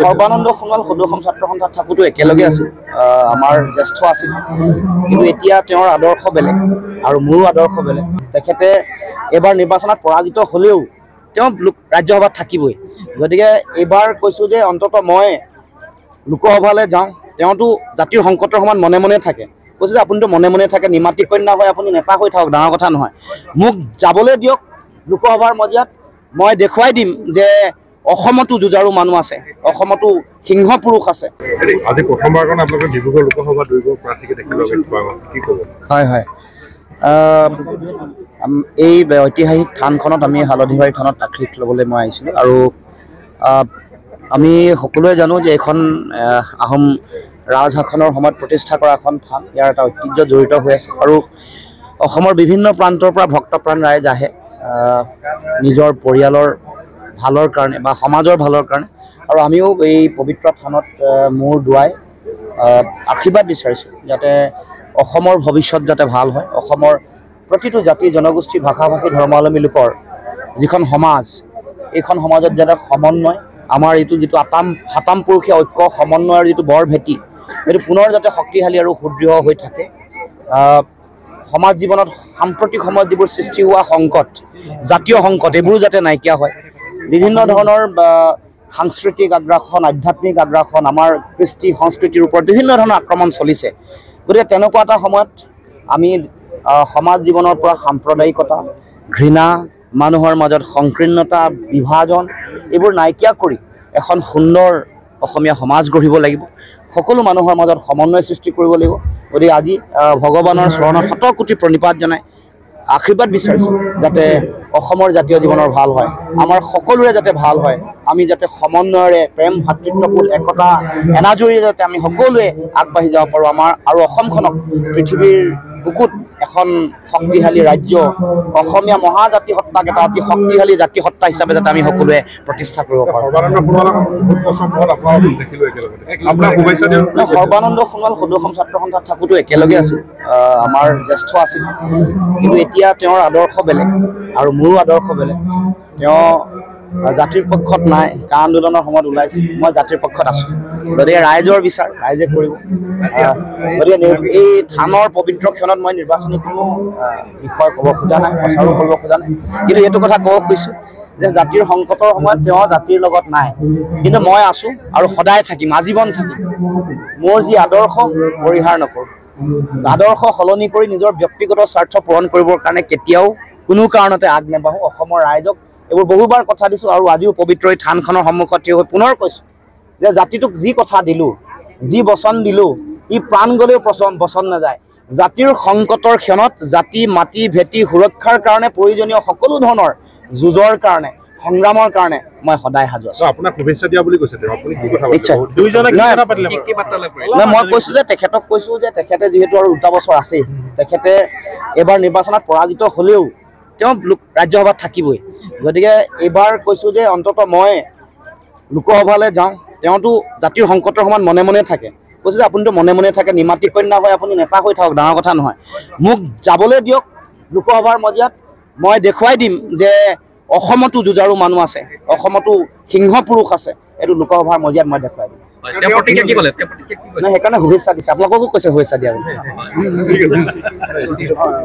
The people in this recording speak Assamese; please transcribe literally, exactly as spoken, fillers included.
সৰ্বানন্দ সোণোৱাল সদৌ ছাত্ৰ সন্থাত থাকোঁতে একেলগে আছিল। আমাৰ জ্যেষ্ঠ আছিল, কিন্তু এতিয়া তেওঁৰ আদৰ্শ বেলেগ আৰু মোৰো আদৰ্শ বেলেগ। তেখেতে এইবাৰ নিৰ্বাচনত পৰাজিত হ'লেও তেওঁ ৰাজ্যসভাত থাকিবই। গতিকে এইবাৰ কৈছোঁ যে অন্ততঃ মই লোকসভালৈ যাওঁ, তেওঁতো জাতিৰ সংকটৰ সময়ত মনে মনে থাকে। কৈছোঁ যে আপুনিতো মনে মনে থাকে, নিমাতী কন্যা হৈ আপুনি নেতা হৈ থাকক, ডাঙৰ কথা নহয়। মোক যাবলৈ দিয়ক লোকসভাৰ মজিয়াত, মই দেখুৱাই দিম যে অসমতো যুঁজাৰু মানুহ আছে, অসমতো সিংহ পুৰুষ আছে। আজি প্ৰথমবাৰ কাৰণে আপোনালোকে ডিব্ৰুগড় লোকসভা দুইগৰাকী প্ৰাৰ্থীকে দেখিলে, কি ক'ব? হয় হয় এই ঐতিহাসিক থানখনত আমি হালধিবাৰী থানত আশীষ ল'বলৈ মই আহিছিলোঁ। আৰু আমি সকলোৱে জানো যে এইখন আহোম ৰাজশাসনৰ সময়ত প্ৰতিষ্ঠা কৰা এখন থান, ইয়াৰ এটা ঐতিহ্য জড়িত হৈ আছে। আৰু অসমৰ বিভিন্ন প্ৰান্তৰ পৰা ভক্তপ্ৰাণ ৰাইজ আহে নিজৰ পৰিয়ালৰ ভালৰ কাৰণে বা সমাজৰ ভালৰ কাৰণে। আৰু আমিও এই পবিত্ৰ থানত মূৰ দোৱাই আশীৰ্বাদ বিচাৰিছোঁ যাতে অসমৰ ভৱিষ্যত যাতে ভাল হয়, অসমৰ প্ৰতিটো জাতি জনগোষ্ঠী ভাষা ভাষী ধৰ্মাৱলম্বী লোকৰ যিখন সমাজ, এইখন সমাজত যাতে সমন্বয়, আমাৰ এইটো যিটো আতাম সাতাম পুৰুষীয়া ঐক্য সমন্বয়ৰ যিটো বৰ ভেটি, সেইটো পুনৰ যাতে শক্তিশালী আৰু সুদৃঢ় হৈ থাকে। সমাজ জীৱনত সাম্প্ৰতিক সময়ত যিবোৰ সৃষ্টি হোৱা সংকট, জাতীয় সংকট, এইবোৰো যাতে নাইকিয়া হয়। বিভিন্ন ধৰণৰ সাংস্কৃতিক আগ্ৰাসন, আধ্যাত্মিক আগ্ৰাসন, আমাৰ কৃষ্টি সংস্কৃতিৰ ওপৰত বিভিন্ন ধৰণৰ আক্ৰমণ চলিছে। গতিকে তেনেকুৱা এটা সময়ত আমি সমাজ জীৱনৰ পৰা সাম্প্ৰদায়িকতা, ঘৃণা, মানুহৰ মাজত সংকীৰ্ণতা, বিভাজন, এইবোৰ নাইকিয়া কৰি এখন সুন্দৰ অসমীয়া সমাজ গঢ়িব লাগিব। সকলো মানুহৰ মাজত সমন্বয় সৃষ্টি কৰিব লাগিব। গতিকে আজি ভগৱানৰ চৰণত শত কোটি প্ৰণিপাত জনাই আশীৰ্বাদ বিচাৰিছোঁ যাতে অসমৰ জাতীয় জীৱনৰ ভাল হয়, আমাৰ সকলোৰে যাতে ভাল হয়, আমি যাতে সমন্বয়ৰে প্ৰেম ভাতৃত্ববোধ একতা এনাজৰীৰে যাতে আমি সকলোৱে আগবাঢ়ি যাব পাৰোঁ। আমাৰ আৰু অসমখনক পৃথিৱীৰ বুকুত এখন শক্তিশালী ৰাজ্য, অসমীয়া মহাজাতি সত্তাক এটা অতি শক্তিশালী জাতি সত্তা হিচাপে যাতে আমি সকলোৱে প্ৰতিষ্ঠা কৰিব পাৰোঁ। সৰ্বানন্দ সোণোৱাল সদৌ ছাত্ৰ সন্থাত থাকোঁতে একেলগে আছিল। আমাৰ জ্যেষ্ঠ আছিল, কিন্তু এতিয়া তেওঁৰ আদৰ্শ বেলেগ আৰু মোৰো আদৰ্শ বেলেগ। তেওঁ জাতিৰ পক্ষত নাই, কা আন্দোলনৰ সময়ত ওলাইছিল, মই জাতিৰ পক্ষত আছোঁ। গতিকে ৰাইজৰ বিচাৰ ৰাইজে কৰিব। গতিকে এই থানৰ পবিত্ৰ ক্ষণত মই নিৰ্বাচনী কোনো বিষয় ক'ব খোজা নাই, প্ৰচাৰো কৰিব খোজা নাই, কিন্তু এইটো কথা ক'ব খুজিছোঁ যে জাতিৰ সংকটৰ সময়ত তেওঁ জাতিৰ লগত নাই, কিন্তু মই আছোঁ আৰু সদায় থাকিম, আজীৱন থাকিম। মোৰ যি আদৰ্শ পৰিহাৰ নকৰোঁ, আদৰ্শ সলনি কৰি নিজৰ ব্যক্তিগত স্বাৰ্থ পূৰণ কৰিবৰ কাৰণে কেতিয়াও কোনো কাৰণতে আগ নেবাঢ়োঁ। অসমৰ ৰাইজক এইবোৰ বহুবাৰ কথা দিছোঁ আৰু আজিও পবিত্ৰ এই থানখনৰ সন্মুখত থিয় হৈ পুনৰ কৈছোঁ যে জাতিটোক যি কথা দিলোঁ, যি বচন দিলোঁ, ই প্ৰাণ গ'লেও বচন বচন নাযায়। জাতিৰ সংকটৰ ক্ষণত জাতি মাটি ভেটি সুৰক্ষাৰ কাৰণে প্ৰয়োজনীয় সকলো ধৰণৰ যুঁজৰ কাৰণে, সংগ্ৰামৰ কাৰণে মই সদায় সাজু আছোঁ। আপোনাক শুভেচ্ছা দিয়া বুলি কৈছে, আপুনি কি কথা নিশ্চয় মই কৈছোঁ যে তেখেতক কৈছোঁ যে তেখেতে যিহেতু আৰু দুটা বছৰ আছেই, তেখেতে এইবাৰ নিৰ্বাচনত পৰাজিত হ'লেও তেওঁ ৰাজ্যসভাত থাকিবই। গতিকে এইবাৰ কৈছোঁ যে অন্ততঃ মই লোকসভালৈ যাওঁ, তেওঁতো জাতিৰ সংকটৰ সময়ত মনে মনে থাকে। কৈছোঁ যে আপুনিতো মনে মনে থাকে, নিমাতী কন্যা হৈ আপুনি নেতা হৈ থাকক, ডাঙৰ কথা নহয়। মোক যাবলৈ দিয়ক লোকসভাৰ মজিয়াত, মই দেখুৱাই দিম যে অসমতো যুঁজাৰু মানুহ আছে, অসমতো সিংহ পুৰুষ আছে। এইটো লোকসভাৰ মজিয়াত মই দেখুৱাই দিম। সেইকাৰণে শুভেচ্ছা দিছে, আপোনালোককো কৈছে শুভেচ্ছা দিয়া বুলি।